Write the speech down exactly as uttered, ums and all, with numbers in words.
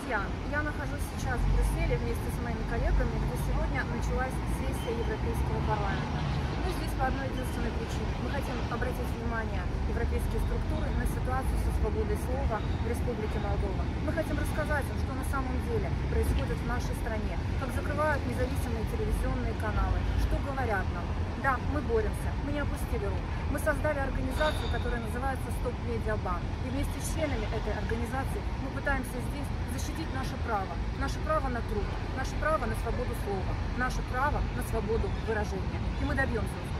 Друзья, я нахожусь сейчас в Брюсселе вместе с моими коллегами, где сегодня началась сессия Европейского парламента. Мы здесь по одной единственной причине. Мы хотим обратить внимание европейские структуры на ситуацию со свободой слова в Республике Молдова. Мы хотим рассказать им, что на самом деле происходит в нашей стране, как закрывают независимые телевизионные каналы, что говорят нам. Да, мы боремся, мы не опустили рук. Мы создали организацию, которая называется «Стоп Медиабан». И вместе с членами этой организации мы пытаемся здесь защитить наше право. Наше право на труд, наше право на свободу слова, наше право на свободу выражения. И мы добьемся успеха.